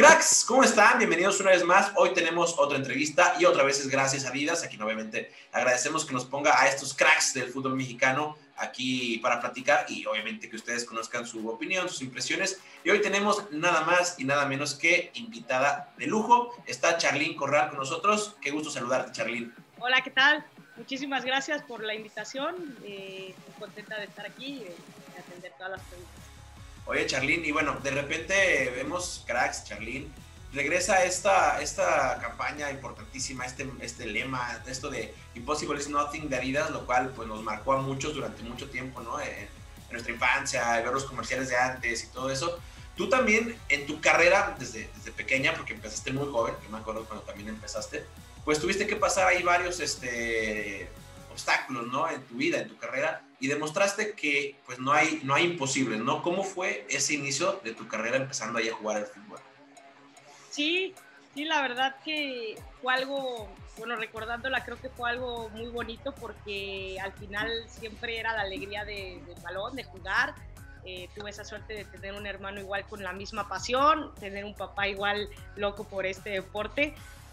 Cracks, ¿cómo están? Bienvenidos una vez más. Hoy tenemos otra entrevista y otra vez es gracias a Adidas. Aquí obviamente agradecemos que nos ponga a estos cracks del fútbol mexicano aquí para platicar y obviamente que ustedes conozcan su opinión, sus impresiones. Y hoy tenemos nada más y nada menos que invitada de lujo. Está Charlín Corral con nosotros. Qué gusto saludarte, Charlín. Hola, ¿qué tal? Muchísimas gracias por la invitación. Muy contenta de estar aquí y de atender todas las preguntas. Oye, Charlín, y bueno, de repente vemos cracks, Charlín. Regresa esta campaña importantísima, este lema, esto de Impossible is Nothing de Adidas, lo cual pues nos marcó a muchos durante mucho tiempo, ¿no? En nuestra infancia, ver los comerciales de antes y todo eso. Tú también en tu carrera, desde pequeña, porque empezaste muy joven, yo me acuerdo cuando también empezaste, pues tuviste que pasar ahí varios obstáculos, ¿no? En tu vida, en tu carrera, y demostraste que pues no hay imposibles, ¿no? ¿Cómo fue ese inicio de tu carrera empezando ahí a jugar al fútbol? Sí, la verdad que fue algo, bueno, recordándola creo que fue algo muy bonito porque al final siempre era la alegría del balón, de jugar. Tuve esa suerte de tener un hermano igual con la misma pasión, tener un papá igual loco por este deporte.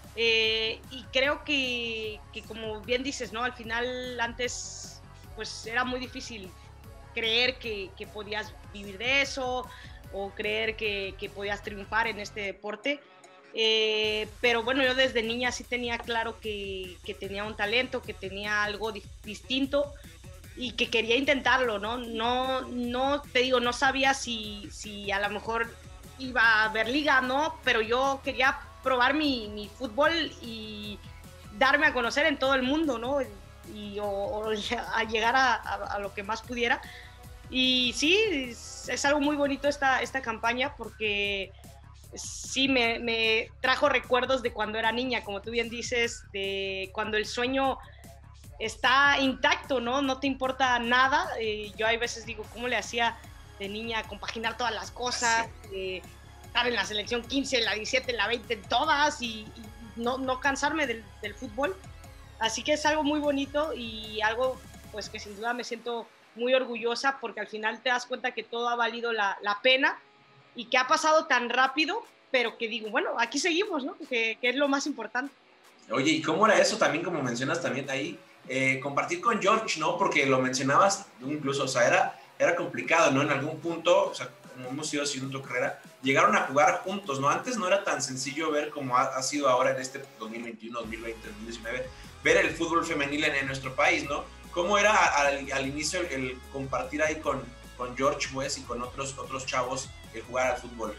Y creo que como bien dices, ¿no? Al final antes pues era muy difícil creer que podías vivir de eso o creer que podías triunfar en este deporte. Pero bueno, yo desde niña sí tenía claro que tenía un talento, que tenía algo distinto y que quería intentarlo, ¿no? No te digo, no sabía si a lo mejor iba a haber liga, ¿no? Pero yo quería probar mi fútbol y darme a conocer en todo el mundo, ¿no? Y a llegar a lo que más pudiera. Y sí, es algo muy bonito esta campaña porque sí me trajo recuerdos de cuando era niña, como tú bien dices, de cuando el sueño está intacto, ¿no? No te importa nada. Yo hay veces digo, ¿cómo le hacía de niña a compaginar todas las cosas? Estar en la selección 15, la 17, la 20, todas y no cansarme del fútbol. Así que es algo muy bonito y algo pues que sin duda me siento muy orgullosa porque al final te das cuenta que todo ha valido la pena y que ha pasado tan rápido, pero que digo, bueno, aquí seguimos, ¿no? Que es lo más importante. Oye, ¿y cómo era eso también, como mencionas también ahí, compartir con George, ¿no? Porque lo mencionabas incluso, o sea, era complicado, ¿no? En algún punto, o sea, como hemos ido haciendo tu carrera, llegaron a jugar juntos, ¿no? Antes no era tan sencillo ver como ha sido ahora en este 2021, 2020, 2019, ver el fútbol femenil en nuestro país, ¿no? ¿Cómo era al inicio el compartir ahí con George West y con otros chavos el jugar al fútbol?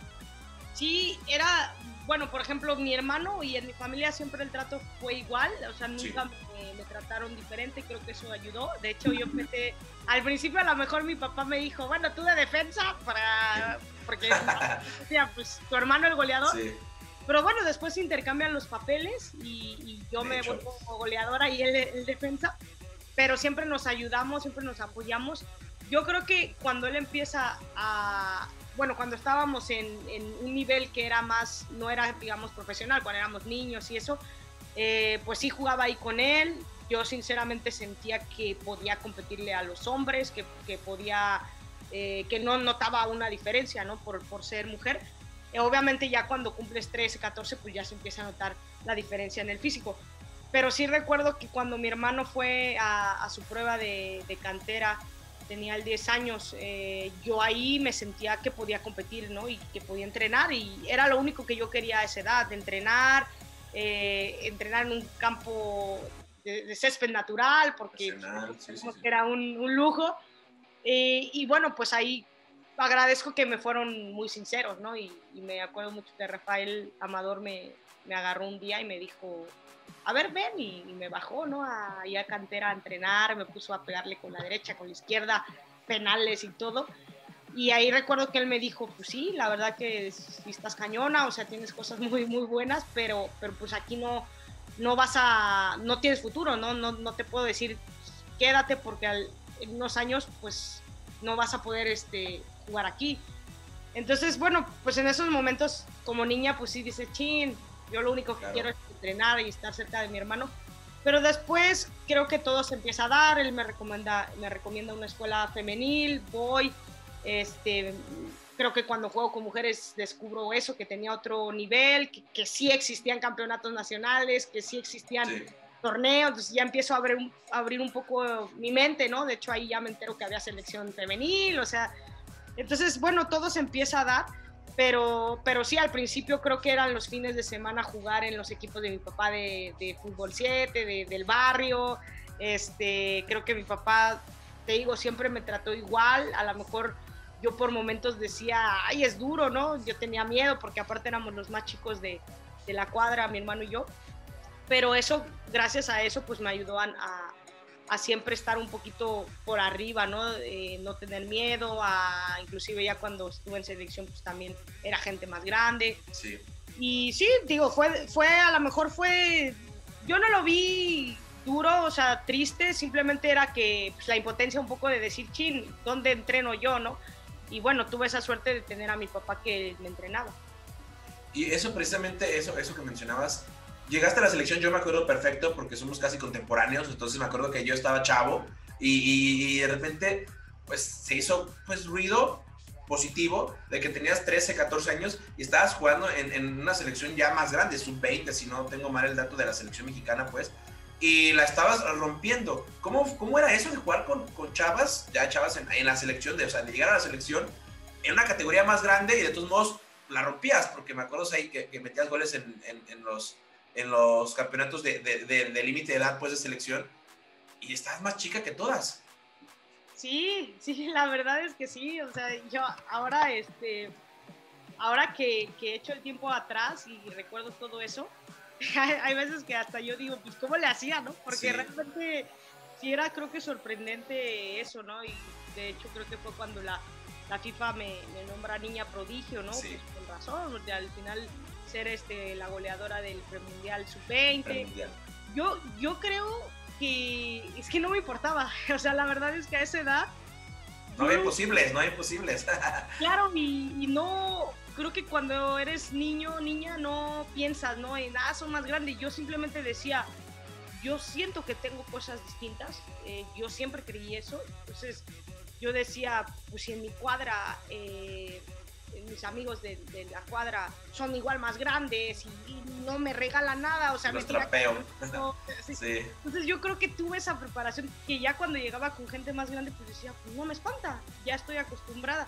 Sí, era, bueno, por ejemplo, mi hermano y en mi familia siempre el trato fue igual, o sea, nunca me trataron diferente, creo que eso ayudó. De hecho, yo empecé, al principio a lo mejor mi papá me dijo, bueno, tú de defensa, porque decía, pues tu hermano el goleador. Sí. Pero bueno, después se intercambian los papeles y yo me vuelvo goleadora y él defensa, pero siempre nos ayudamos, siempre nos apoyamos. Yo creo que cuando él empieza bueno, cuando estábamos en un nivel que era más, no era, digamos, profesional, cuando éramos niños y eso, pues sí jugaba ahí con él. Yo sinceramente sentía que podía competirle a los hombres, que podía, que no notaba una diferencia, ¿no? Por ser mujer. Obviamente ya cuando cumples 13, 14, pues ya se empieza a notar la diferencia en el físico. Pero sí recuerdo que cuando mi hermano fue a su prueba de cantera, tenía 10 años, yo ahí me sentía que podía competir, ¿no? Y que podía entrenar y era lo único que yo quería a esa edad, entrenar en un campo de césped natural, porque sí. Era un lujo. Y bueno, pues ahí agradezco que me fueron muy sinceros, ¿no? Y me acuerdo mucho que Rafael Amador me agarró un día y me dijo, a ver, ven, y me bajó, ¿no? Ahí a cantera a entrenar, me puso a pegarle con la derecha, con la izquierda, penales y todo. Y ahí recuerdo que él me dijo, pues sí, la verdad que sí estás cañona, o sea, tienes cosas muy, muy buenas, pero pues aquí no tienes futuro, ¿no? No te puedo decir, quédate porque en unos años, pues, no vas a poder jugar aquí. Entonces, bueno, pues en esos momentos, como niña, pues sí dices, chin, yo lo único que quiero es entrenar y estar cerca de mi hermano. Pero después creo que todo se empieza a dar, él me recomienda una escuela femenil, voy, creo que cuando juego con mujeres descubro eso, que tenía otro nivel, que sí existían campeonatos nacionales, que sí existían torneos, entonces ya empiezo a abrir un poco mi mente, ¿no? De hecho ahí ya me entero que había selección femenil, o sea, entonces bueno, todo se empieza a dar, pero sí, al principio creo que eran los fines de semana jugar en los equipos de mi papá de Fútbol 7, del barrio, creo que mi papá, te digo, siempre me trató igual, a lo mejor yo por momentos decía, ay, es duro, ¿no? Yo tenía miedo porque aparte éramos los más chicos de la cuadra, mi hermano y yo, pero eso, gracias a eso, pues me ayudó a siempre estar un poquito por arriba, ¿no? No tener miedo, inclusive ya cuando estuve en selección, pues también era gente más grande. Sí. Y sí, digo, a lo mejor yo no lo vi duro, o sea, triste, simplemente era que pues, la impotencia un poco de decir, chin, ¿dónde entreno yo, no? Y bueno, tuve esa suerte de tener a mi papá que me entrenaba. Y eso precisamente, eso que mencionabas, llegaste a la selección, yo me acuerdo perfecto porque somos casi contemporáneos, entonces me acuerdo que yo estaba chavo y de repente pues se hizo pues ruido positivo de que tenías 13, 14 años y estabas jugando en una selección ya más grande, sub-20, si no tengo mal el dato de la selección mexicana, pues, y la estabas rompiendo. ¿Cómo era eso de jugar con chavas, ya chavas en la selección, o sea, de llegar a la selección en una categoría más grande y de todos modos la rompías? Porque me acuerdo ahí que metías goles en los campeonatos de límite de edad, pues, de selección, y estabas más chica que todas. Sí, la verdad es que sí, o sea, yo ahora, ahora que he hecho el tiempo atrás y recuerdo todo eso, hay veces que hasta yo digo, pues, ¿cómo le hacía, no? Porque sí, realmente sí era, creo que sorprendente eso, ¿no? Y de hecho creo que fue cuando la FIFA me nombra niña prodigio, ¿no? Sí. Pues con razón, porque al final ser la goleadora del premundial sub-20. Yo creo que es que no me importaba, o sea, la verdad es que a esa edad no hay imposibles. Claro, y no, creo que cuando eres niño, niña, no piensas, ¿no? En, son más grandes. Yo simplemente decía, yo siento que tengo cosas distintas, yo siempre creí eso, entonces yo decía, pues si en mi cuadra, mis amigos de la cuadra son igual más grandes y no me regalan nada, o sea, los trapeo. Sí. Entonces yo creo que tuve esa preparación que ya cuando llegaba con gente más grande, pues decía, pues no me espanta, ya estoy acostumbrada.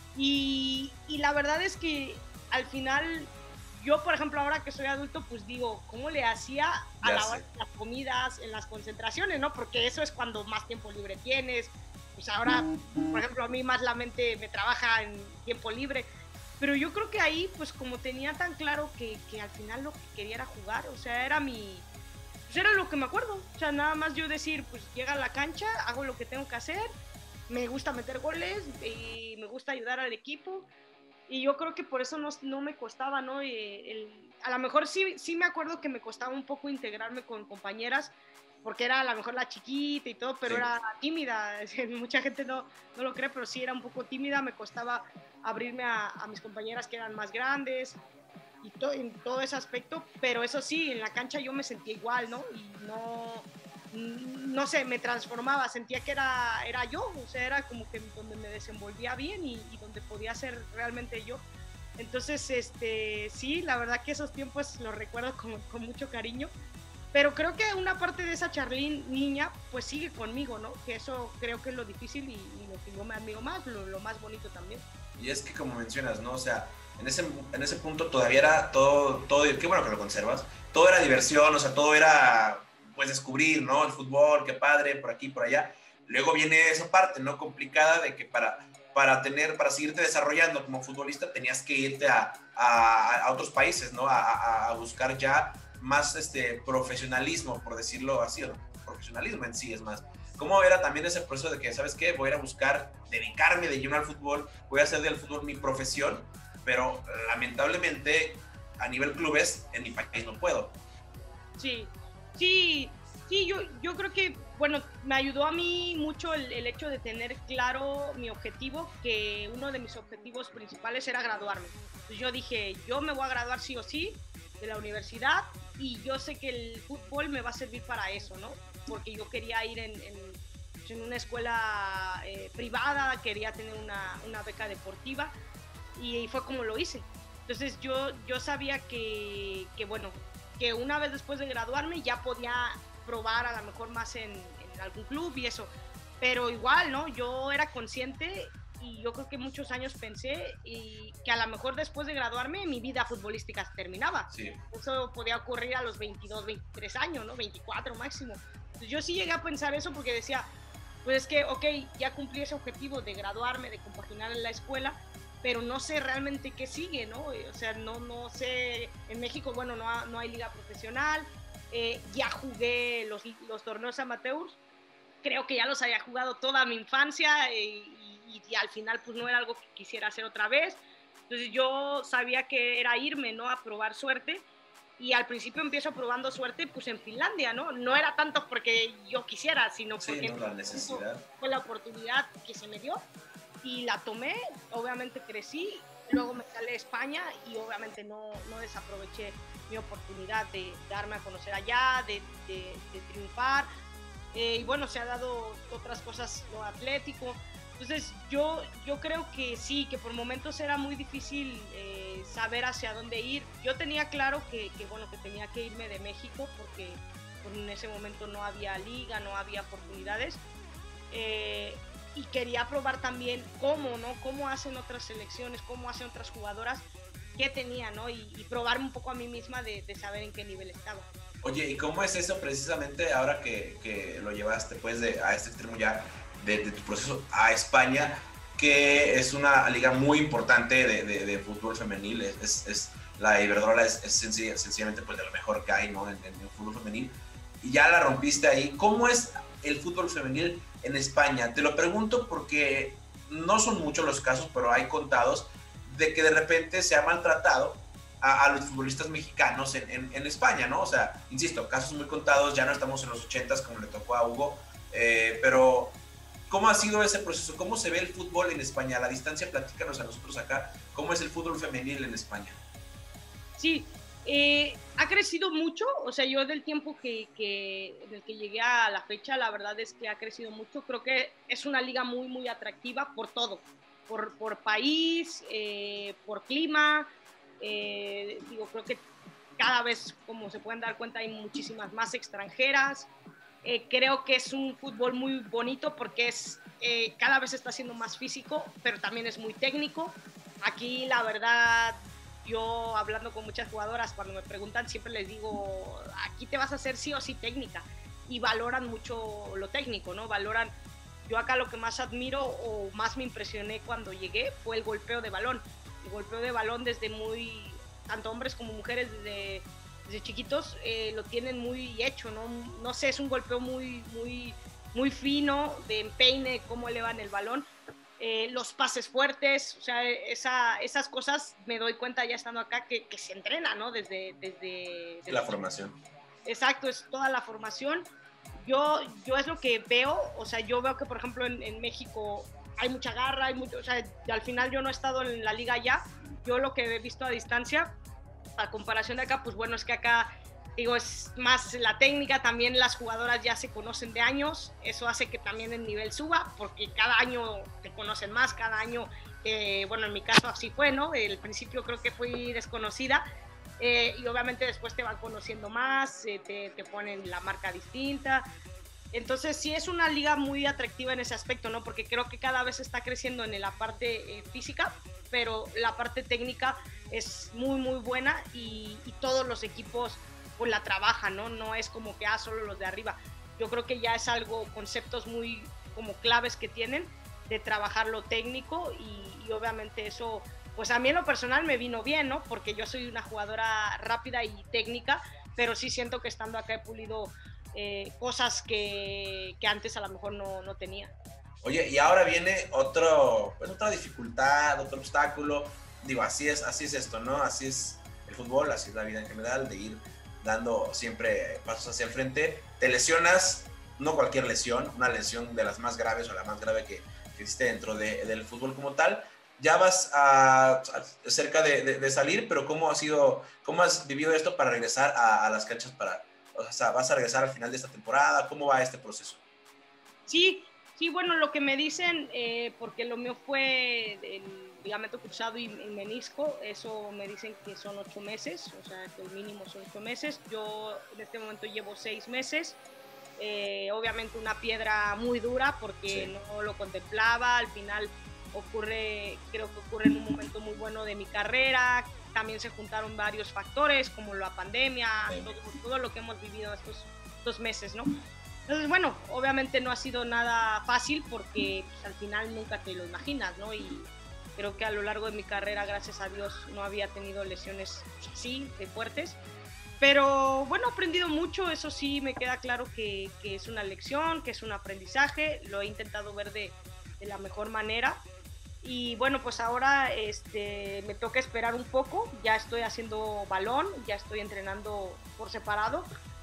Y la verdad es que al final, yo por ejemplo ahora que soy adulto, pues digo, ¿cómo le hacía a la hora de las comidas, en las concentraciones, no? Porque eso es cuando más tiempo libre tienes. Pues ahora, por ejemplo, a mí más la mente me trabaja en tiempo libre, pero yo creo que ahí, pues como tenía tan claro que al final lo que quería era jugar, o sea, pues era lo que me acuerdo, o sea, nada más yo decir, pues llega a la cancha, hago lo que tengo que hacer, me gusta meter goles y me gusta ayudar al equipo, y yo creo que por eso no me costaba, ¿no? A lo mejor sí me acuerdo que me costaba un poco integrarme con compañeras, porque era a lo mejor la chiquita y todo, pero sí, era tímida, mucha gente no lo cree, pero sí era un poco tímida, me costaba abrirme a mis compañeras que eran más grandes y en todo ese aspecto, pero eso sí, en la cancha yo me sentía igual, ¿no? Y no sé, me transformaba, sentía que era yo, o sea, era como que donde me desenvolvía bien y donde podía ser realmente yo. Entonces, sí, la verdad que esos tiempos los recuerdo con mucho cariño. Pero creo que una parte de esa Charlene niña, pues sigue conmigo, ¿no? Que eso creo que es lo difícil y lo que yo me admiro más, lo más bonito también. Y es que como mencionas, ¿no? O sea, en ese punto todavía era todo, qué bueno que lo conservas, todo era diversión, o sea, todo era, pues, descubrir, ¿no? El fútbol, qué padre, por aquí, por allá. Luego viene esa parte, ¿no? Complicada de que para seguirte desarrollando como futbolista tenías que irte a otros países, ¿no? A buscar ya más profesionalismo, por decirlo así, o profesionalismo en sí es más. ¿Cómo era también ese proceso de que, ¿sabes qué? Voy a ir a buscar dedicarme de lleno al fútbol, voy a hacer del fútbol mi profesión, pero lamentablemente a nivel clubes en mi país no puedo? Sí, yo creo que, bueno, me ayudó a mí mucho el hecho de tener claro mi objetivo, que uno de mis objetivos principales era graduarme. Entonces yo dije, yo me voy a graduar sí o sí de la universidad y yo sé que el fútbol me va a servir para eso, ¿no? Porque yo quería ir en una escuela privada, quería tener una beca deportiva y fue como lo hice. Entonces yo sabía bueno, que una vez después de graduarme ya podía probar a lo mejor más en algún club y eso, pero igual, ¿no? Yo era consciente y yo creo que muchos años pensé y que a lo mejor después de graduarme mi vida futbolística terminaba. Sí. Eso podía ocurrir a los 22, 23 años, ¿no? 24 máximo. Entonces yo sí llegué a pensar eso porque decía, pues es que, ok, ya cumplí ese objetivo de graduarme, de compaginar en la escuela, pero no sé realmente qué sigue, ¿no? O sea, no sé, en México, bueno, no hay liga profesional, ya jugué los torneos amateurs, creo que ya los había jugado toda mi infancia y al final pues no era algo que quisiera hacer otra vez. Entonces yo sabía que era irme, ¿no? A probar suerte y al principio empiezo probando suerte pues en Finlandia, ¿no? No era tanto porque yo quisiera, sino porque no, la necesidad. Fue la oportunidad que se me dio y la tomé, obviamente crecí, luego me salí a España y obviamente no desaproveché mi oportunidad de darme a conocer allá, de triunfar. Y bueno, se ha dado otras cosas, lo atlético. Entonces yo creo que sí, que por momentos era muy difícil saber hacia dónde ir. Yo tenía claro bueno, que tenía que irme de México porque en ese momento no había liga, no había oportunidades. Y quería probar también cómo hacen otras selecciones, cómo hacen otras jugadoras, qué tenía, ¿no? Y probarme un poco a mí misma de saber en qué nivel estaba. Oye, ¿y cómo es eso precisamente ahora que lo llevaste pues a este extremo ya de tu proceso a España, que es una liga muy importante de fútbol femenil, la Iberdrola es sencillamente pues de lo mejor que hay, ¿no? en el fútbol femenil, y ya la rompiste ahí. ¿Cómo es el fútbol femenil en España? Te lo pregunto porque no son muchos los casos, pero hay contados de que de repente se ha maltratado a los futbolistas mexicanos en España, ¿no? O sea, insisto, casos muy contados, ya no estamos en los 80s como le tocó a Hugo, pero ¿cómo ha sido ese proceso? ¿Cómo se ve el fútbol en España? A la distancia, platícanos a nosotros acá, ¿cómo es el fútbol femenil en España? Sí, ha crecido mucho, o sea, yo del tiempo en el que llegué a la fecha, la verdad es que ha crecido mucho. Creo que es una liga muy, muy atractiva por todo, por país, por clima. Creo que cada vez, como se pueden dar cuenta, hay muchísimas más extranjeras. Creo que es un fútbol muy bonito porque cada vez está siendo más físico, pero también es muy técnico. Aquí, la verdad, yo hablando con muchas jugadoras, cuando me preguntan, siempre les digo, aquí te vas a hacer sí o sí técnica, y valoran mucho lo técnico, ¿no? Yo acá lo que más admiro o más me impresioné cuando llegué fue el golpeo de balón. El golpeo de balón tanto hombres como mujeres desde chiquitos lo tienen muy hecho, ¿no? No sé, es un golpeo muy, muy, muy fino, de empeine, cómo elevan el balón. Los pases fuertes, o sea, esas cosas me doy cuenta ya estando acá que se entrena, ¿no? Desde la formación. Exacto, es toda la formación. Yo es lo que veo, o sea, yo veo que, por ejemplo, en México hay mucha garra, o sea, al final yo no he estado en la liga ya, yo lo que he visto a distancia, a comparación de acá, pues bueno, es que acá, es más la técnica, también las jugadoras ya se conocen de años, eso hace que también el nivel suba, porque cada año te conocen más, cada año, bueno, en mi caso así fue, ¿no? Al principio creo que fui desconocida, y obviamente después te van conociendo más, te ponen la marca distinta. Entonces sí es una liga muy atractiva en ese aspecto, ¿no? Porque creo que cada vez está creciendo en la parte física, pero la parte técnica es muy, muy buena y todos los equipos pues la trabajan, ¿no? No es como que solo los de arriba. Yo creo que ya es conceptos muy como claves que tienen de trabajar lo técnico y obviamente eso, pues a mí en lo personal me vino bien, ¿no? Porque yo soy una jugadora rápida y técnica, pero sí siento que estando acá he pulido cosas que antes a lo mejor no tenía. Oye, y ahora viene otra dificultad, otro obstáculo. Digo, así es esto, ¿no? Así es el fútbol, así es la vida en general, de ir dando siempre pasos hacia el frente. Te lesionas, no cualquier lesión, una lesión de las más graves o la más grave que existe dentro del fútbol como tal. Ya vas cerca de salir, pero ¿cómo has vivido esto para regresar a las canchas o sea, ¿vas a regresar al final de esta temporada? ¿Cómo va este proceso? Sí, Sí, bueno, lo que me dicen, porque lo mío fue el ligamento cruzado y menisco, eso me dicen que son 8 meses, o sea, que el mínimo son 8 meses. Yo en este momento llevo 6 meses. Obviamente una piedra muy dura porque sí, no lo contemplaba. Al final creo que ocurre en un momento muy bueno de mi carrera. También se juntaron varios factores como la pandemia, todo lo que hemos vivido estos meses, ¿no? Entonces, bueno, obviamente no ha sido nada fácil porque pues, al final nunca te lo imaginas, ¿no? Y creo que a lo largo de mi carrera, gracias a Dios, no había tenido lesiones así de fuertes. Pero bueno, he aprendido mucho, eso sí me queda claro que es una lección, que es un aprendizaje, lo he intentado ver de la mejor manera. Y bueno, pues ahora me toca esperar un poco, ya estoy haciendo balón, ya estoy entrenando por separado,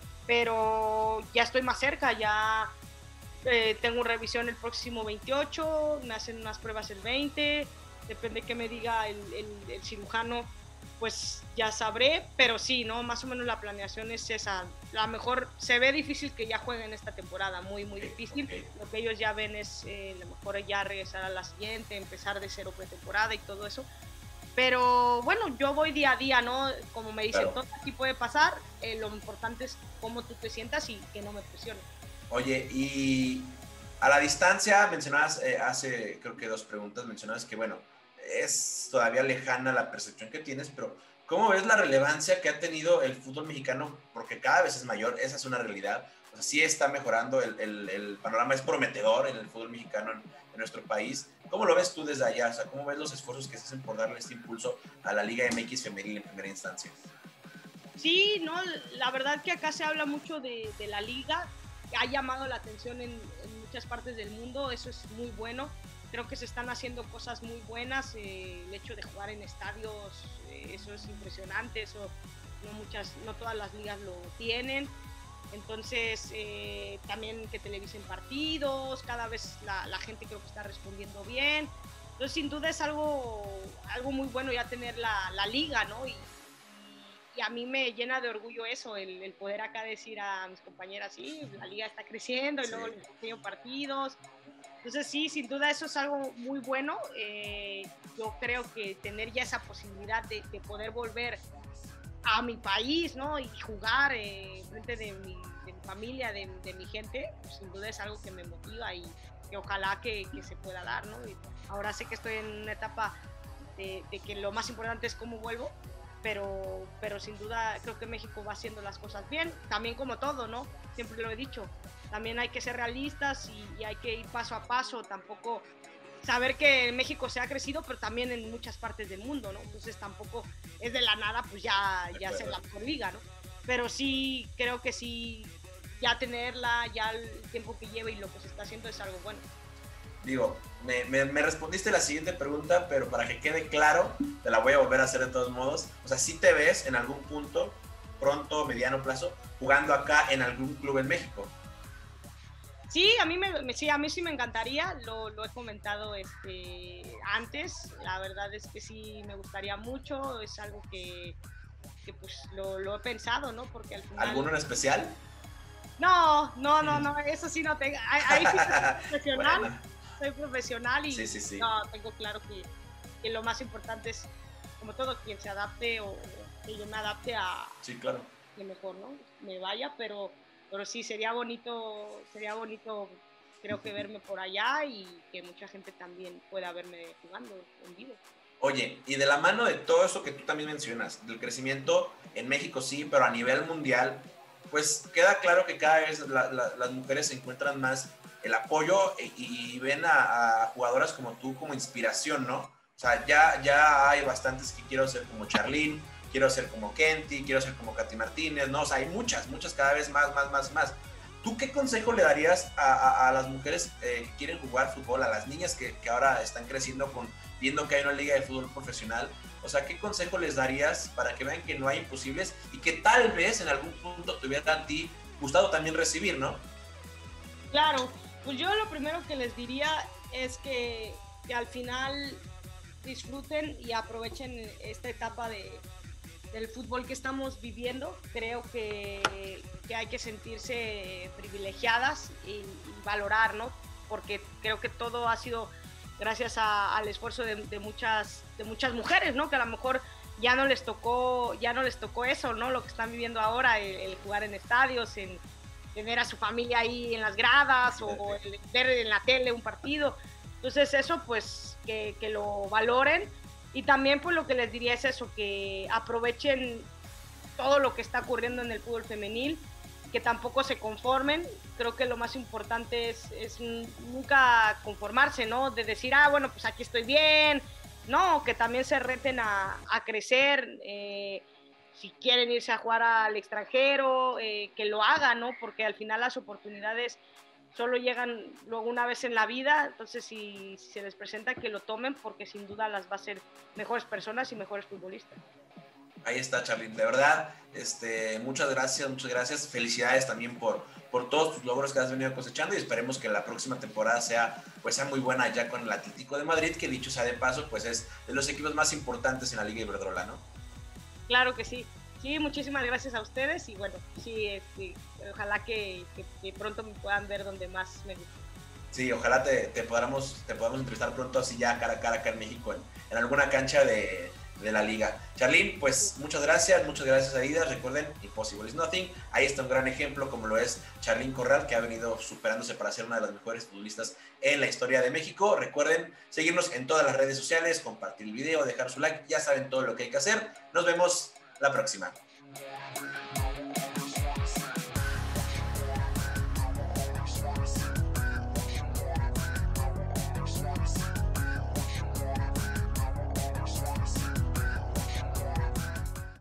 pero ya estoy más cerca, ya tengo revisión el próximo 28, me hacen unas pruebas el 20, depende de qué me diga el cirujano, pues ya sabré, pero sí, ¿no? Más o menos la planeación es esa. A lo mejor se ve difícil que ya jueguen esta temporada, muy, muy difícil. Lo que ellos ya ven es a lo mejor ya regresar a la siguiente, empezar de cero pretemporada y todo eso. Pero bueno, yo voy día a día, ¿no? Como me dicen, claro, todo aquí puede pasar, lo importante es cómo tú te sientas y que no me presione. Oye, y a la distancia mencionabas, hace creo que 2 preguntas, mencionabas que bueno, es todavía lejana la percepción que tienes, pero ¿cómo ves la relevancia que ha tenido el fútbol mexicano? Porque cada vez es mayor, esa es una realidad. O sea, sí está mejorando, el panorama es prometedor en el fútbol mexicano en nuestro país. ¿Cómo lo ves tú desde allá? O sea, ¿cómo ves los esfuerzos que se hacen por darle este impulso a la Liga MX femenil en primera instancia? Sí, no, la verdad que acá se habla mucho de la liga, ha llamado la atención en muchas partes del mundo, eso es muy bueno. Creo que se están haciendo cosas muy buenas, el hecho de jugar en estadios, eso es impresionante, eso no todas las ligas lo tienen. Entonces, también que televisen partidos, cada vez la gente creo que está respondiendo bien. Entonces, sin duda es algo muy bueno ya tener la liga, ¿no? Y a mí me llena de orgullo eso, el poder acá decir a mis compañeras, sí, la liga está creciendo y luego les enseño partidos. Entonces sí, sin duda eso es algo muy bueno. Yo creo que tener ya esa posibilidad de poder volver a mi país, ¿no? Y jugar frente de mi familia, de mi gente, pues sin duda es algo que me motiva y que ojalá que se pueda dar, ¿no? Y ahora sé que estoy en una etapa de que lo más importante es cómo vuelvo, pero sin duda creo que México va haciendo las cosas bien, también como todo, ¿no? Siempre lo he dicho, también hay que ser realistas y hay que ir paso a paso, tampoco saber que México se ha crecido, pero también en muchas partes del mundo, ¿no? Entonces tampoco es de la nada, pues ya ser la mejor liga, ¿no? Pero sí, creo que sí, ya tenerla, ya el tiempo que lleva y lo que se está haciendo es algo bueno. Digo, me respondiste la siguiente pregunta, pero para que quede claro, te la voy a volver a hacer de todos modos. O sea, ¿sí te ves en algún punto, pronto, mediano plazo, jugando acá en algún club en México? Sí, a mí sí me encantaría, lo he comentado antes, la verdad es que sí me gustaría mucho, es algo que pues lo he pensado, ¿no? Porque al final... ¿Alguno en especial? No, eso sí no tengo, ahí sí soy profesional, bueno. Soy profesional y sí. No, tengo claro que lo más importante es, como todo, quien se adapte o que yo me adapte a... Sí, claro. Que mejor, ¿no? Me vaya, pero sí, sería bonito, creo que verme por allá y que mucha gente también pueda verme jugando en vivo. Oye, y de la mano de todo eso que tú también mencionas, del crecimiento en México sí, pero a nivel mundial, pues queda claro que cada vez las mujeres encuentran más el apoyo y ven a jugadoras como tú como inspiración, ¿no? O sea, ya hay bastantes que quiero ser como Charlín, quiero ser como Kenty, quiero ser como Katy Martínez, ¿no? O sea, hay muchas cada vez más. ¿Tú qué consejo le darías a las mujeres que quieren jugar fútbol, a las niñas que ahora están creciendo viendo que hay una liga de fútbol profesional? O sea, ¿qué consejo les darías para que vean que no hay imposibles y que tal vez en algún punto te hubiera a ti gustado también recibir, ¿no? Claro, pues yo lo primero que les diría es que al final disfruten y aprovechen esta etapa del fútbol que estamos viviendo. Creo que hay que sentirse privilegiadas y valorar, ¿no? porque creo que todo ha sido gracias al esfuerzo de muchas mujeres, ¿no? Que a lo mejor ya no les tocó eso, ¿no? Lo que están viviendo ahora, el jugar en estadios, en tener a su familia ahí en las gradas o el ver en la tele un partido. Entonces eso pues que lo valoren, y también pues lo que les diría es eso, que aprovechen todo lo que está ocurriendo en el fútbol femenil, que tampoco se conformen. Creo que lo más importante es nunca conformarse, ¿no? De decir, bueno, pues aquí estoy bien. No, que también se reten a crecer, si quieren irse a jugar al extranjero, que lo hagan, ¿no? Porque al final las oportunidades solo llegan luego una vez en la vida, entonces si se les presenta, que lo tomen, porque sin duda las va a hacer mejores personas y mejores futbolistas. Ahí está, Charlyn. De verdad, muchas gracias. Felicidades también por todos tus logros que has venido cosechando, y esperemos que la próxima temporada sea muy buena ya con el Atlético de Madrid, que dicho sea de paso, pues es de los equipos más importantes en la Liga Iberdrola, ¿no? Claro que sí. Sí, muchísimas gracias a ustedes, y bueno, sí, ojalá que pronto me puedan ver donde más me gusta. Sí, ojalá te podamos entrevistar pronto, así ya cara a cara acá en México, en alguna cancha de la liga. Charlyn, pues muchas gracias Aida. Recuerden, Impossible is Nothing. Ahí está un gran ejemplo, como lo es Charlyn Corral, que ha venido superándose para ser una de las mejores futbolistas en la historia de México. Recuerden seguirnos en todas las redes sociales, compartir el video, dejar su like, ya saben todo lo que hay que hacer. Nos vemos la próxima.